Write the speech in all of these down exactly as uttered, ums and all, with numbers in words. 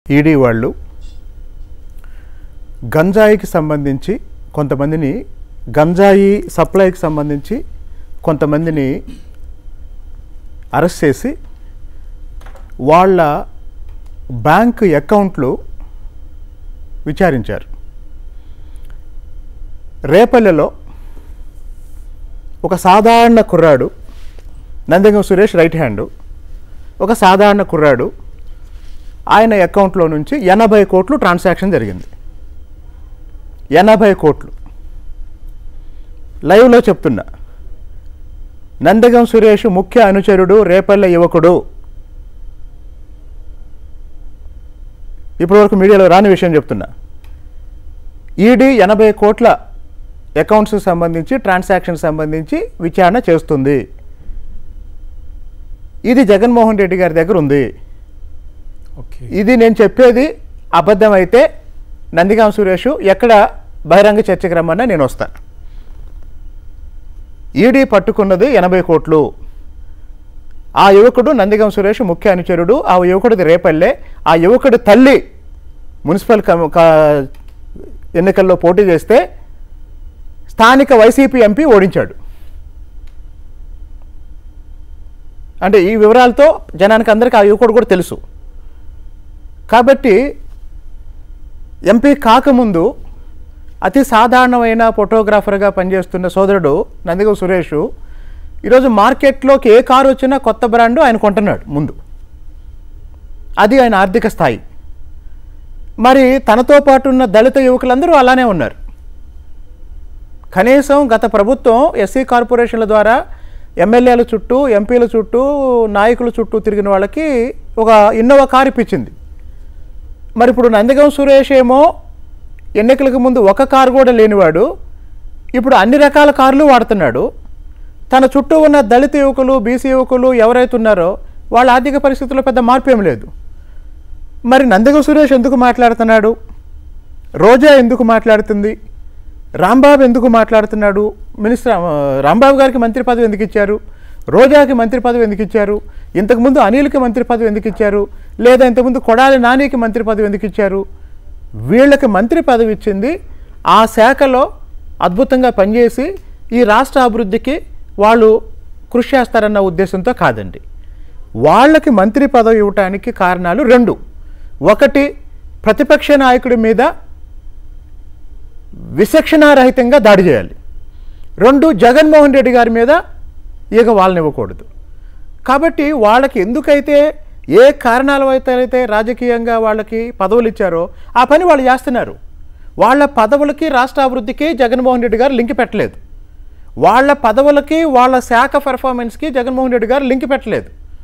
ED వాళ్ళు గంజాయికి సంబంధించి కొంతమందిని, గంజాయి సప్లైకి సంబంధించి కొంతమందిని అరెస్ట్ చేసి వాళ్ళ బ్యాంక్ అకౌంట్లు విచారించారు. రేపల్లెలో ఒక సాధారణ కుర్రాడు, నందిగం సురేష్ రైట్ హ్యాండు, ఒక సాధారణ కుర్రాడు, ఆయన అకౌంట్లో నుంచి ఎనభై కోట్లు ట్రాన్సాక్షన్ జరిగింది. ఎనభై కోట్లు లైవ్లో చెప్తున్నా. నందిగం సురేష్ ముఖ్య అనుచరుడు, రేపల్లె యువకుడు. ఇప్పటివరకు మీడియాలో రాని విషయం చెప్తున్నా. ఈడీ ఎనభై కోట్ల అకౌంట్స్కి సంబంధించి, ట్రాన్సాక్షన్ సంబంధించి విచారణ చేస్తుంది. ఇది జగన్మోహన్ రెడ్డి గారి దగ్గర ఉంది. ఇది నేను చెప్పేది అబద్ధమైతే నందిగాం సురేష్ ఎక్కడ బహిరంగ చర్చకు రమ్మన్నా నేను వస్తాను. ఈడీ పట్టుకున్నది ఎనభై కోట్లు. ఆ యువకుడు నందిగం సురేష్ ముఖ్య అనుచరుడు. ఆ యువకుడిది రేపల్లె. ఆ యువకుడి తల్లి మున్సిపల్ ఎన్నికల్లో పోటీ చేస్తే స్థానిక వైసీపీ ఎంపీ ఓడించాడు. అంటే ఈ వివరాలతో జనానికి అందరికీ ఆ యువకుడు కూడా తెలుసు. కాబట్టి ఎంపీ కాకముందు అతి సాధారణమైన ఫోటోగ్రాఫర్గా పనిచేస్తున్న సోదరుడు నందిగం సురేష్ ఈరోజు మార్కెట్లోకి ఏ కారు వచ్చినా కొత్త బ్రాండు ఆయన కొంటున్నాడు ముందు. అది ఆయన ఆర్థిక స్థాయి. మరి తనతో పాటు ఉన్న దళిత యువకులందరూ అలానే ఉన్నారు. కనీసం గత ప్రభుత్వం ఎస్సీ కార్పొరేషన్ల ద్వారా ఎమ్మెల్యేల చుట్టూ, ఎంపీల చుట్టూ, నాయకుల చుట్టూ తిరిగిన వాళ్ళకి ఒక ఇన్నోవా కారు ఇప్పించింది. మరి ఇప్పుడు నందిగం సురేష్ ఏమో ఎన్నికలకు ముందు ఒక కారు కూడా లేనివాడు ఇప్పుడు అన్ని రకాల కార్లు వాడుతున్నాడు. తన చుట్టూ ఉన్న దళిత యువకులు, బీసీ యువకులు ఎవరైతే ఉన్నారో వాళ్ళ ఆర్థిక పరిస్థితుల్లో పెద్ద మార్పు ఏం లేదు. మరి నందిగం సురేష్ ఎందుకు మాట్లాడుతున్నాడు? రోజా ఎందుకు మాట్లాడుతుంది? రాంబాబు ఎందుకు మాట్లాడుతున్నాడు? మినిస్టర్ రాంబాబు గారికి మంత్రి పదవి ఎందుకు ఇచ్చారు? రోజాకి మంత్రి పదవి ఎందుకు ఇచ్చారు? ఇంతకుముందు అనిల్కి మంత్రి పదవి ఎందుకు ఇచ్చారు? లేదా ఇంతకుముందు కొడాలి నానికి మంత్రి పదవి ఎందుకు ఇచ్చారు? వీళ్ళకి మంత్రి పదవి ఇచ్చింది ఆ శాఖలో అద్భుతంగా పనిచేసి ఈ రాష్ట్ర అభివృద్ధికి వాళ్ళు కృషి చేస్తారన్న ఉద్దేశంతో కాదండి. వాళ్ళకి మంత్రి పదవి ఇవ్వటానికి కారణాలు రెండు. ఒకటి, ప్రతిపక్ష నాయకుడి మీద విచక్షణారహితంగా దాడి చేయాలి. రెండు, జగన్మోహన్ రెడ్డి గారి మీద ఇక వాళ్ళని ఇవ్వకూడదు. కాబట్టి వాళ్ళకి ఎందుకైతే ఏ కారణాల అయితే రాజకీయంగా వాళ్ళకి పదవులు ఇచ్చారో ఆ పని వాళ్ళు చేస్తున్నారు. వాళ్ళ పదవులకి, రాష్ట్ర అభివృద్ధికి జగన్మోహన్ రెడ్డి గారు లింక్ పెట్టలేదు. వాళ్ళ పదవులకి, వాళ్ళ శాఖ పర్ఫార్మెన్స్కి జగన్మోహన్ రెడ్డి గారు లింక్ పెట్టలేదు.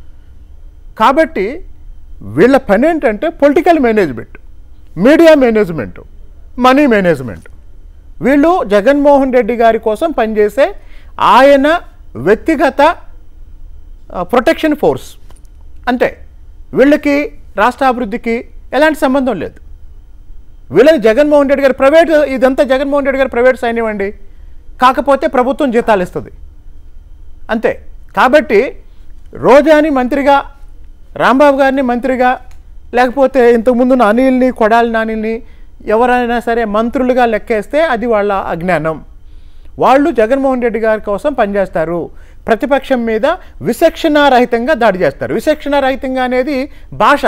కాబట్టి వీళ్ళ పని ఏంటంటే political management, media management, money management. వీళ్ళు జగన్మోహన్ రెడ్డి గారి కోసం పనిచేసే ఆయన వ్యక్తిగత ప్రొటెక్షన్ ఫోర్స్. అంటే వీళ్ళకి రాష్ట్ర అభివృద్ధికి ఎలాంటి సంబంధం లేదు. వీళ్ళని జగన్మోహన్ రెడ్డి గారు ప్రైవేట్, ఇదంతా జగన్మోహన్ రెడ్డి గారు ప్రైవేట్ సైన్యం అండి. కాకపోతే ప్రభుత్వం జీతాలు ఇస్తుంది అంతే. కాబట్టి రోజాని మంత్రిగా, రాంబాబు గారిని మంత్రిగా, లేకపోతే ఇంతకుముందున్న అనిల్ని, కొడాలి నానిని ఎవరైనా సరే మంత్రులుగా లెక్కేస్తే అది వాళ్ళ అజ్ఞానం. వాళ్ళు జగన్మోహన్ రెడ్డి గారి కోసం పనిచేస్తారు. ప్రతిపక్షం మీద విచక్షణారహితంగా దాడి చేస్తారు. విచక్షణారహితంగా అనేది భాష.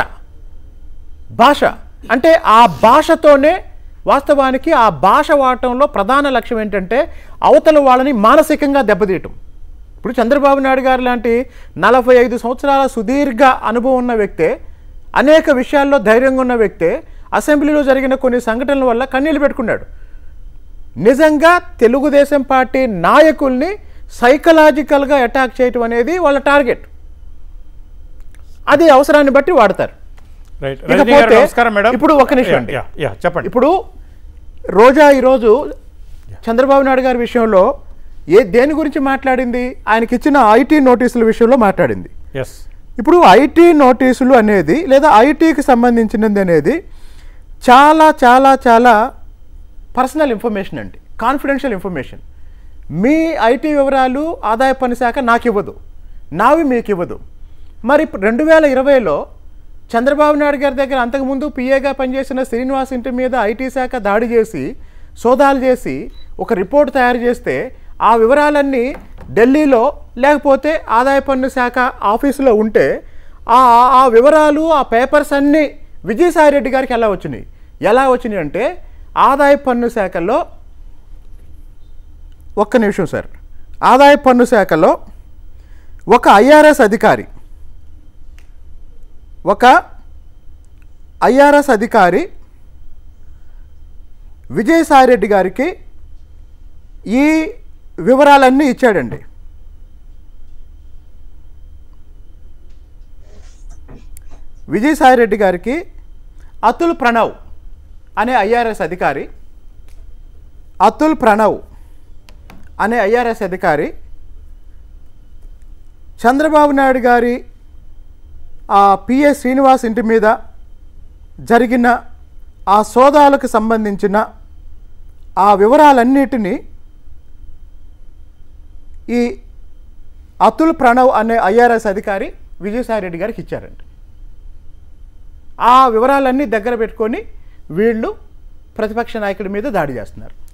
భాష అంటే ఆ భాషతోనే వాస్తవానికి ఆ భాష వాడటంలో ప్రధాన లక్ష్యం ఏంటంటే అవతల వాళ్ళని మానసికంగా దెబ్బతీయటం. ఇప్పుడు చంద్రబాబు నాయుడు గారు లాంటి నలభై ఐదు సంవత్సరాల సుదీర్ఘ అనుభవం ఉన్న వ్యక్తే, అనేక విషయాల్లో ధైర్యంగా ఉన్న వ్యక్తే అసెంబ్లీలో జరిగిన కొన్ని సంఘటనల వల్ల కన్నీళ్లు పెట్టుకున్నాడు. నిజంగా తెలుగుదేశం పార్టీ నాయకుల్ని సైకలాజికల్గా అటాక్ చేయటం అనేది వాళ్ళ టార్గెట్. అది అవసరాన్ని బట్టి వాడతారు. ఇప్పుడు ఒక నిమిషం అండి, చెప్పండి. ఇప్పుడు రోజా ఈరోజు చంద్రబాబు నాయుడు గారి విషయంలో ఏ దేని గురించి మాట్లాడింది? ఆయనకి ఇచ్చిన ఐటీ నోటీసుల విషయంలో మాట్లాడింది. ఇప్పుడు ఐటీ నోటీసులు అనేది లేదా ఐటీకి సంబంధించినది అనేది చాలా చాలా చాలా పర్సనల్ ఇన్ఫర్మేషన్ అండి, కాన్ఫిడెన్షియల్ ఇన్ఫర్మేషన్. మీ ఐటీ వివరాలు ఆదాయ పన్ను శాఖ నాకు ఇవ్వదు, నావి మీకు ఇవ్వదు. మరి రెండు వేల ఇరవైలో చంద్రబాబు నాయుడు గారి దగ్గర అంతకుముందు పిఏగా పనిచేసిన శ్రీనివాస్ ఇంటి మీద ఐటీ శాఖ దాడి చేసి సోదాలు చేసి ఒక రిపోర్ట్ తయారు చేస్తే ఆ వివరాలన్నీ ఢిల్లీలో లేకపోతే ఆదాయ పన్ను శాఖ ఆఫీసులో ఉంటే ఆ ఆ వివరాలు ఆ పేపర్స్ అన్నీ విజయసాయి రెడ్డి గారికి ఎలా వచ్చినాయి ఎలా వచ్చినాయి అంటే ఆదాయ పన్ను శాఖలో ఒక్క నిమిషం సార్ ఆదాయ పన్ను శాఖలో ఒక ఐఆర్ఎస్ అధికారి ఒక ఐఆర్ఎస్ అధికారి విజయసాయి రెడ్డి గారికి ఈ వివరాలన్నీ ఇచ్చాడండి. విజయసాయి రెడ్డి గారికి అతుల్ ప్రణవ్ అనే ఐఆర్ఎస్ అధికారి అతుల్ ప్రణవ్ అనే ఐఆర్ఎస్ అధికారి చంద్రబాబు నాయుడు గారి ఆ పిఏ శ్రీనివాస్ ఇంటి మీద జరిగిన ఆ సోదాలకు సంబంధించిన ఆ వివరాలన్నిటినీ ఈ అతుల్ ప్రణవ్ అనే ఐఆర్ఎస్ అధికారి విజయసాయి రెడ్డి గారికి ఇచ్చారండి. ఆ వివరాలన్నీ దగ్గర పెట్టుకొని వీళ్ళు ప్రతిపక్ష నాయకుడి మీద దాడి చేస్తున్నారు.